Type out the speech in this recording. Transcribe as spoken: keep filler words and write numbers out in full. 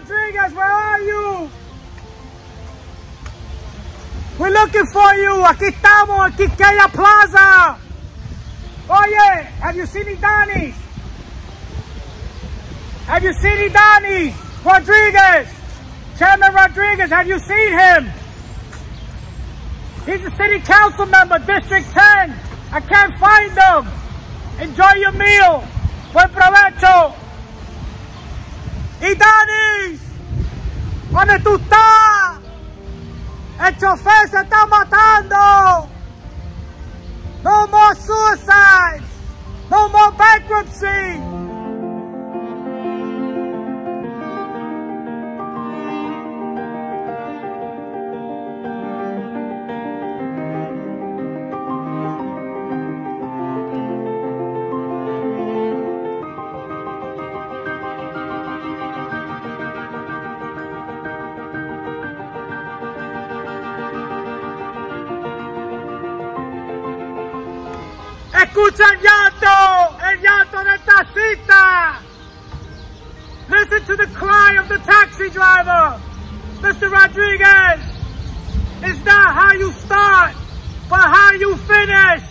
Rodriguez, where are you? We're looking for you. Aquí estamos, en Quisqueya Plaza. Oye, have you seen Idanis? Have you seen Idanis? Rodriguez. Chairman Rodriguez, have you seen him? He's a city council member, District ten. I can't find him. Enjoy your meal. Buen provecho. Idanis, ¿dónde tú estás? El chofer se está matando. No more suicides. No more bankruptcy. Escucha el llanto, el llanto del taxista. Listen to the cry of the taxi driver. Mister Rodriguez, it's not how you start, but how you finish.